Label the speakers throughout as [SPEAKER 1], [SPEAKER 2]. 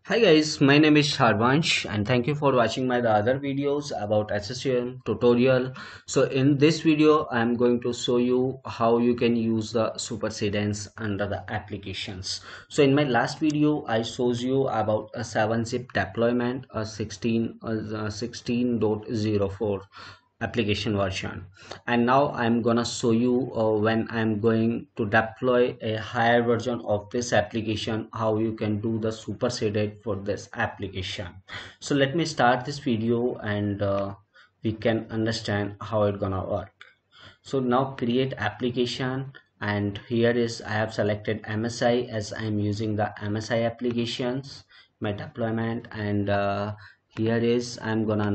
[SPEAKER 1] Hi guys, my name is Harvansh and thank you for watching my other videos about SSM tutorial. So in this video, I am going to show you how you can use the supersedence under the applications. So in my last video, I showed you about a 7-zip deployment, a 16.04 application version, and now I'm gonna show you when I'm going to deploy a higher version of this application, how you can do the superseded for this application. So let me start this video and we can understand how it gonna work. So now create application, and here is I have selected MSI as I'm using the MSI applications my deployment, and here is I'm gonna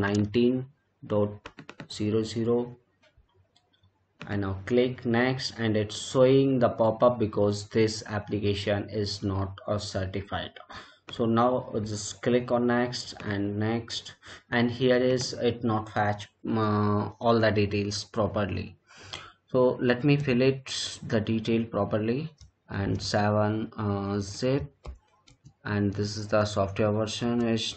[SPEAKER 1] 19.00, and now click next, and it's showing the pop-up because this application is not certified. So now just click on next and next, and here is it not fetch all the details properly. So let me fill it the detail properly, and 7 zip, and this is the software version is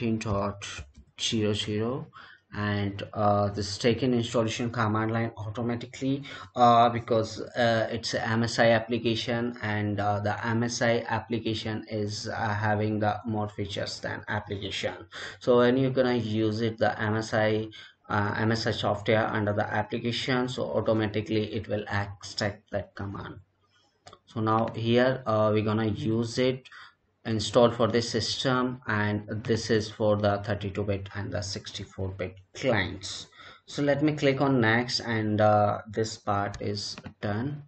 [SPEAKER 1] 19.00, and this taken installation command line automatically because it's a MSI application, and the MSI application is having the more features than application. So when you're gonna use it, the MSI software under the application, so automatically it will extract that command. So now here we're gonna use it install for this system, and this is for the 32-bit and the 64-bit clients. So let me click on next, and this part is done.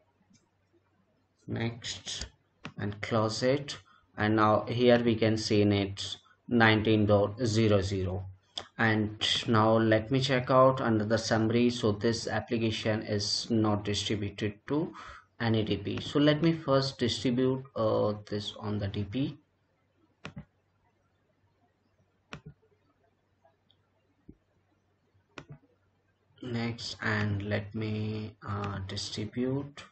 [SPEAKER 1] Next, and close it, and now here we can see in it 19.00. And now let me check out under the summary. So this application is not distributed to any DP. So let me first distribute this on the DP. Next, and let me distribute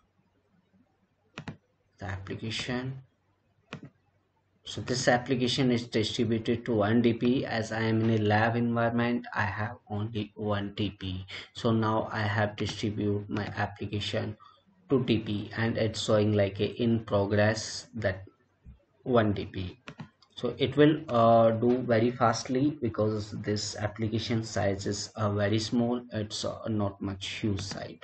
[SPEAKER 1] the application. So this application is distributed to one DP. As I am in a lab environment, I have only one DP. So now I have distribute my application to DP, and it's showing like a in progress that one DP. So it will do very fastly because this application size is very small. It's not much huge size.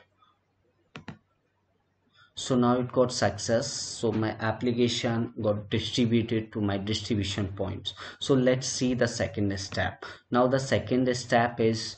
[SPEAKER 1] So now it got success, so my application got distributed to my distribution points. So let's see the second step. Now the second step is,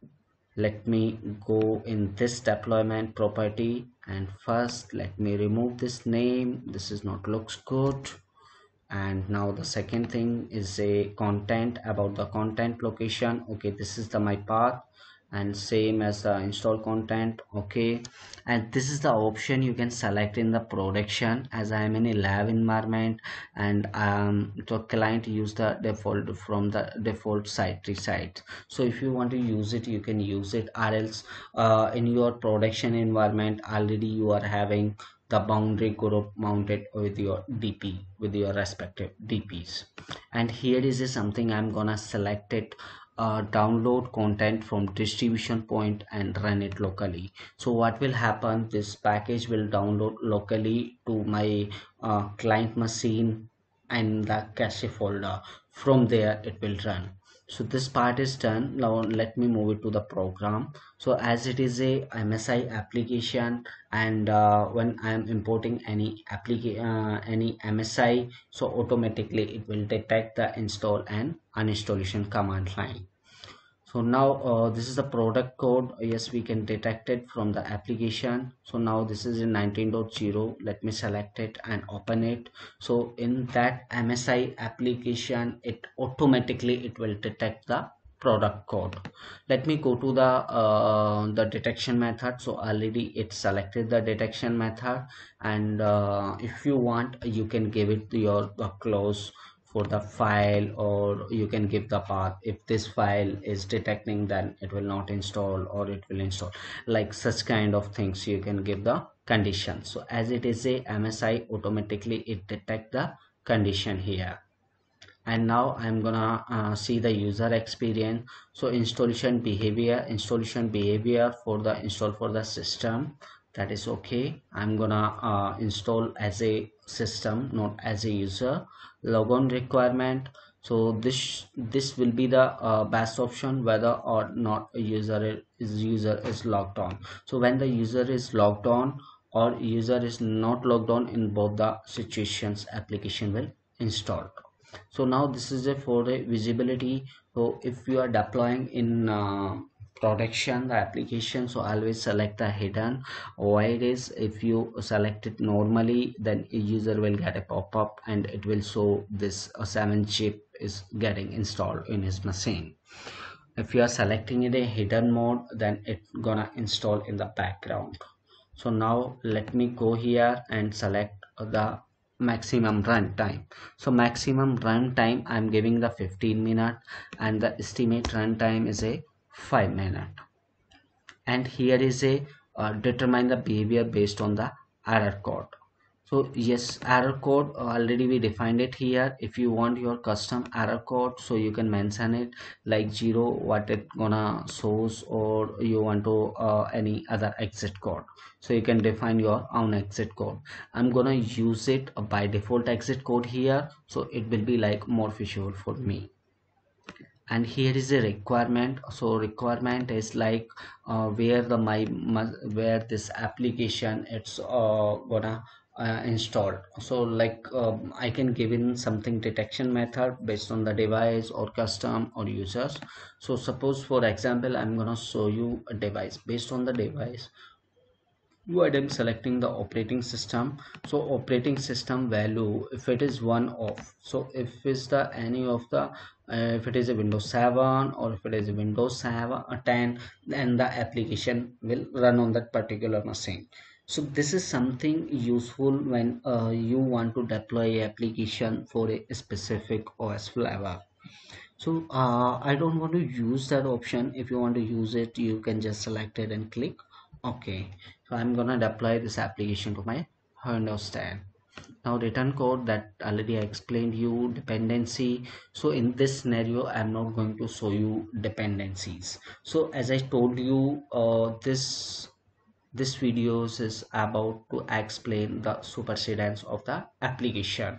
[SPEAKER 1] let me go in this deployment property, and first let me remove this name. This is not looks good. And now the second thing is a content, about the content location. Okay, this is the my path, and same as the install content. Okay, and this is the option you can select in the production. As I am in a lab environment, and the client use the default from the default site resite. So if you want to use it, you can use it, or else in your production environment already you are having the boundary group mounted with your DP, with your respective DPs. And here is something I'm gonna select it, download content from distribution point and run it locally. So what will happen, this package will download locally to my client machine and the cache folder. From there it will run. So this part is done. Now let me move it to the program. So as it is a MSI application, and when I am importing any any MSI, so automatically it will detect the install and uninstallation command line. So now this is the product code. Yes, we can detect it from the application. So now this is in 19.0. Let me select it and open it. So in that MSI application, it automatically it will detect the product code. Let me go to the detection method. So already it selected the detection method, and if you want, you can give it your close for the file, or you can give the path. If this file is detecting, then it will not install, or it will install, like such kind of things you can give the condition. So as it is a MSI, automatically it detect the condition here. And now I'm gonna see the user experience. So installation behavior for the install for the system, that is okay. I'm gonna install as a system, not as a user. Logon requirement, so this will be the best option whether or not a user is logged on. So when the user is logged on or user is not logged on, in both the situations application will install. So now this is a for the visibility. So if you are deploying in production the application, so always select the hidden. Why it is, if you select it normally, then a user will get a pop-up and it will show this 7 chip is getting installed in his machine. If you are selecting in a hidden mode, then it's gonna install in the background. So now let me go here and select the maximum runtime. So maximum runtime I'm giving the 15 minute, and the estimate runtime is a 5 minute. And here is a determine the behavior based on the error code. So yes, error code already we defined it here. If you want your custom error code, so you can mention it like 0 what it gonna source, or you want to any other exit code, so you can define your own exit code. I'm gonna use it by default exit code here, so it will be like more visual for me. And here is a requirement. So requirement is like where the where this application it's gonna installed. So like I can give in something detection method based on the device or custom or users. So suppose for example I'm gonna show you a device. Based on the device, what I'm selecting the operating system. So operating system value, if it is one off, so if is the any of the if it is a Windows 7 or if it is a Windows 7 or 10, then the application will run on that particular machine. So this is something useful when you want to deploy application for a specific OS flavor. So I don't want to use that option. If you want to use it, you can just select it and click OK. So I'm gonna deploy this application to my Windows 10. Now return code, that already I explained you dependency. So in this scenario I'm not going to show you dependencies. So as I told you, this videos is about to explain the supersedence of the application.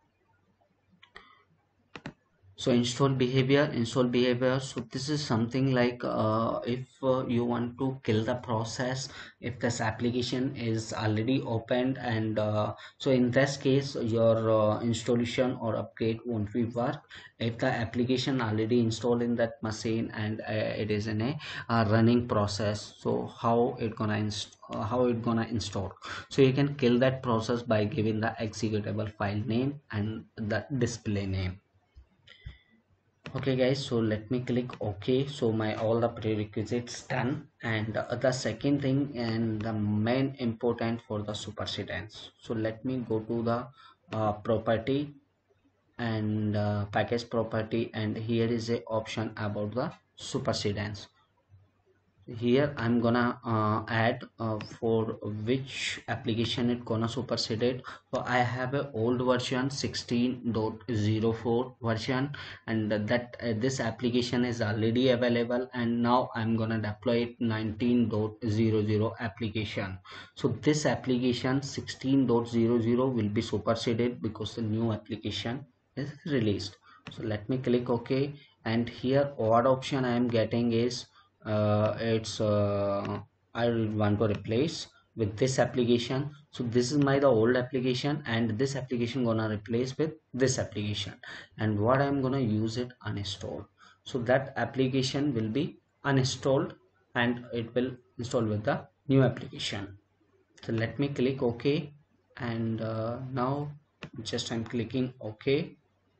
[SPEAKER 1] So install behavior, so this is something like if you want to kill the process if this application is already opened, and so in this case your installation or upgrade won't be work if the application already installed in that machine and it is in a running process. So how it gonna install? So you can kill that process by giving the executable file name and the display name. Okay guys, so let me click OK. So my all the prerequisites done, and the second thing and the main important for the supersedence. So let me go to the property and package property, and here is a option about the supersedence. Here I'm gonna add for which application it gonna supersede it. So I have a old version 16.04 version, and that this application is already available, and now I'm gonna deploy it 19.00 application. So this application 16.00 will be superseded because the new application is released. So let me click OK, and here what option I am getting is it's I want to replace with this application. So this is my the old application, and this application gonna replace with this application, and what I'm gonna use it uninstall. So that application will be uninstalled and it will install with the new application. So let me click OK, and now just I'm clicking OK.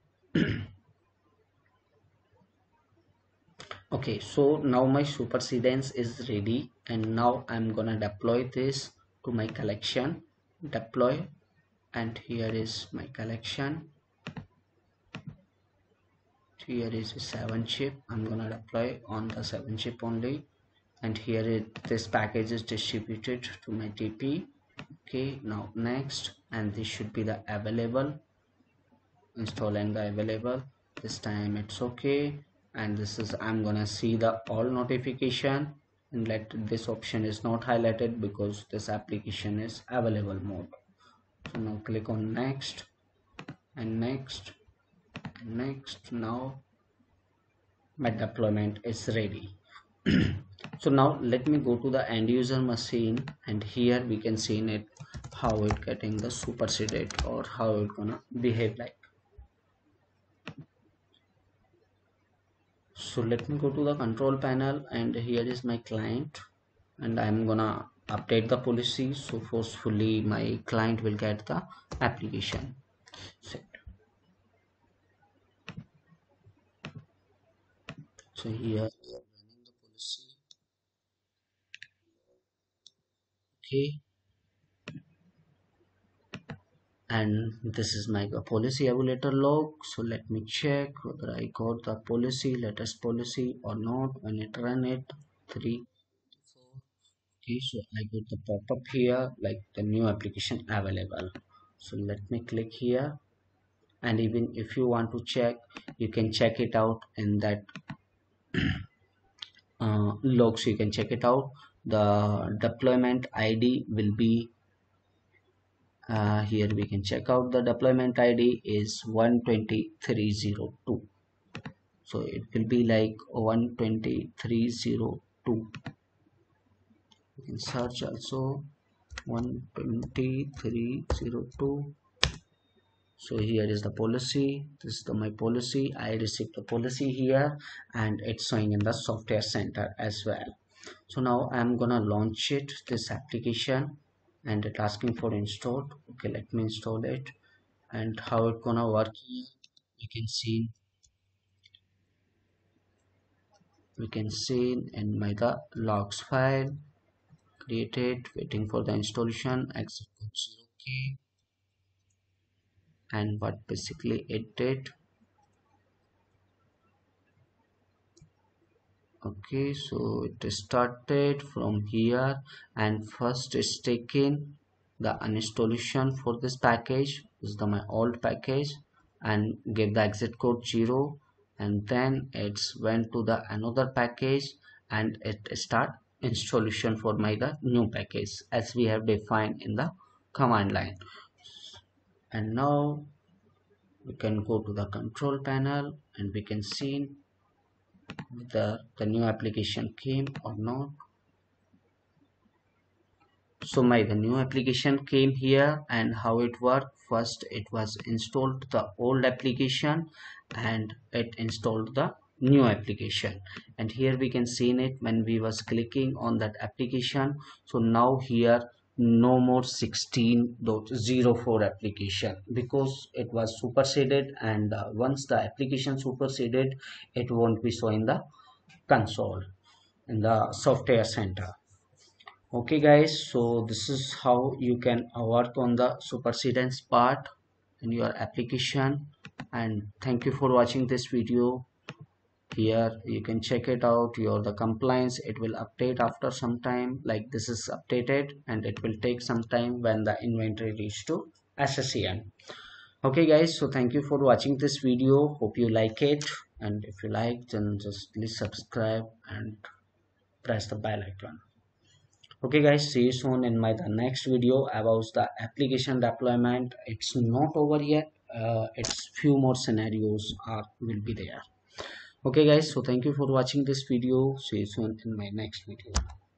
[SPEAKER 1] Okay, so now my supersedence is ready, and now I'm gonna deploy this to my collection. Deploy, and here is my collection. Here is a 7 chip. I'm gonna deploy on the 7 chip only, and here this package is distributed to my TP. Okay, now next, and this should be the available. install and the available. This time it's okay, and this is I'm gonna see the all notification, and let this option is not highlighted because this application is available mode. So now click on next and next and next. Now my deployment is ready. So now let me go to the end user machine, and here we can see in it how it getting the superseded or how it gonna behave like. So let me go to the control panel, and here is my client, and I'm gonna update the policy, so forcefully my client will get the application set. So here we are running the policy. Okay, and this is my policy evaluator log. So let me check whether I got the policy, latest policy or not. When it run it 3 4. Okay, so I got the pop-up here like the new application available. So let me click here, and even if you want to check, you can check it out in that log. So you can check it out. The deployment ID will be here. We can check out the deployment ID is 12302. So it will be like 12302. You can search also 12302. So here is the policy. This is my policy. I received the policy here, and it's showing in the software center as well. So now I'm gonna launch it, this application, and it's asking for install. Okay, let me install it. And how it gonna work here, we can see in my the logs file created, waiting for the installation, exit code 0k, and what basically it did. Okay, so it started from here, and first is taken the installation for this package. This is my old package, and give the exit code 0, and then it's went to the another package, and it start installation for the new package as we have defined in the command line. And now we can go to the control panel, and we can see the new application came or not. So the new application came here, and how it worked, first it was installed the old application, and it installed the new application. And here we can see in it when we was clicking on that application. So now here no more 16.04 application, because it was superseded, and once the application superseded, it won't be showing the console in the software center. Okay guys, so this is how you can work on the supersedence part in your application. And thank you for watching this video. Here you can check it out, your the compliance, it will update after some time, like this is updated, and it will take some time when the inventory reach to SCM. Okay guys, so thank you for watching this video, hope you like it, and if you like, then just please subscribe and press the bell icon. Okay guys, see you soon in my the next video about the application deployment. It's not over yet, it's few more scenarios will be there. Okay guys, so thank you for watching this video. See you soon in my next video.